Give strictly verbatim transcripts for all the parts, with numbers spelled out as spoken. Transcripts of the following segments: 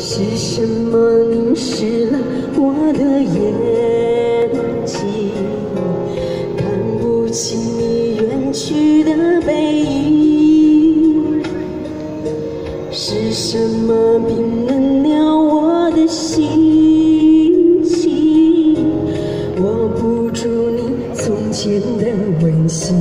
是什么凝视了我的眼睛，看不清你远去的背影？是什么冰冷了我的心情，握不住你从前的温馨？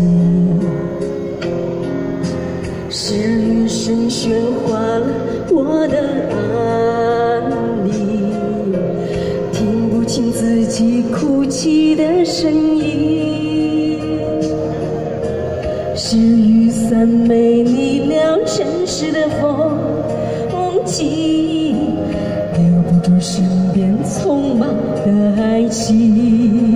是雨声喧哗了我的安宁，听不清自己哭泣的声音。是雨伞没你了城市的风景，留不住身边匆忙的爱情。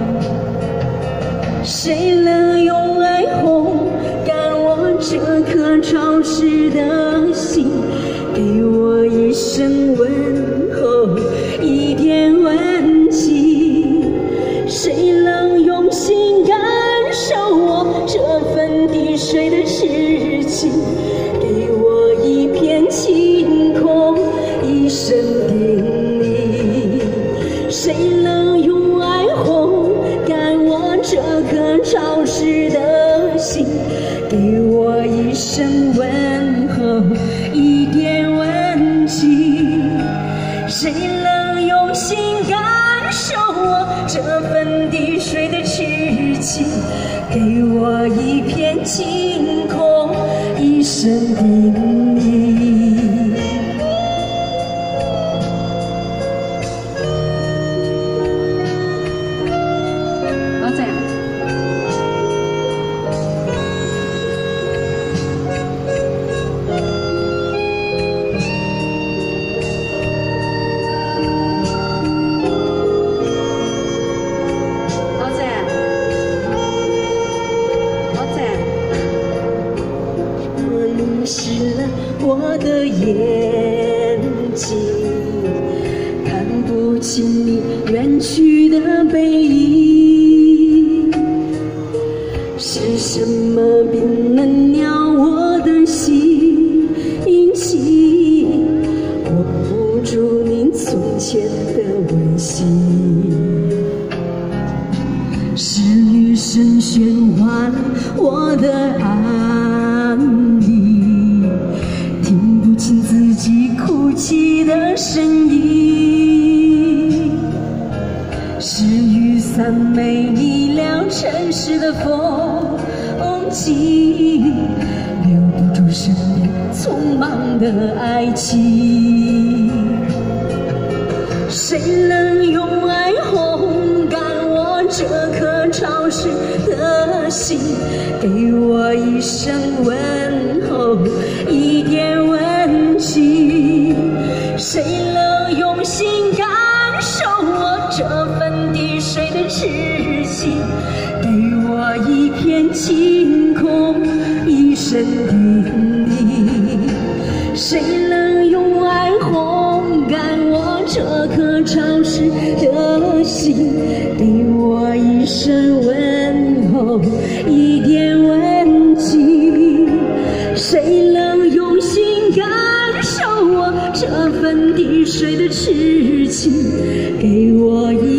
谁能用爱烘干我这颗潮湿的心，给我一声问候，一点温情？谁能用心感受我这份滴水的痴情，给我一片晴空，一声叮咛？谁能用爱烘干我这颗潮湿的心，给我一声问候，一点温情？谁能用心感受我这份滴水的痴情，给我一片晴空，一声叮咛？老仔我的眼睛，看不清你远去的背影。是什么冰冷了我的心情，握不住你从前的温馨？是雨声喧哗了我的安宁，听不清自己哭泣的声音。是雨伞没你了城市的风景，留不住身边匆忙的爱情。谁能用爱烘干我这颗潮湿的心，给我一声问候，一点温情？谁能用心感受我这份滴水的痴情，给我一片晴空，一声叮咛？谁能用爱烘干我这颗潮湿的心，给我一声问候，一点温情？谁能用心感受我这份滴水的痴情，给我一